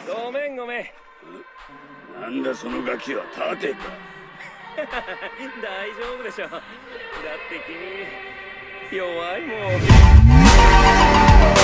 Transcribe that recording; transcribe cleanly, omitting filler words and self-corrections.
ごめんごめん。 なんだそのガキは盾か。 大丈夫でしょ。だって君弱いもん。